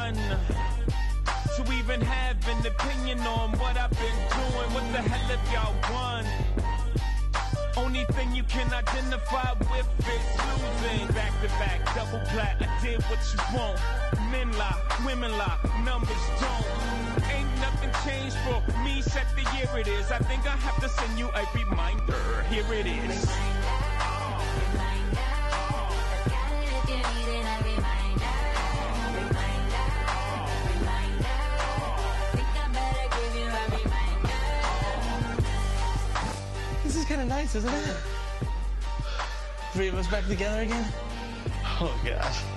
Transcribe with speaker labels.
Speaker 1: one to even have an opinion on what I've been doing. What the hell if y'all won? Only thing you can identify with is losing. Back to back, double plat, I did what you want. Men lie, women lie, numbers don't. Ain't nothing changed for me, set the year it is. I think I have to send you a reminder. Here it is.
Speaker 2: This is kind of nice, isn't it? Three of us back together again? Oh, gosh.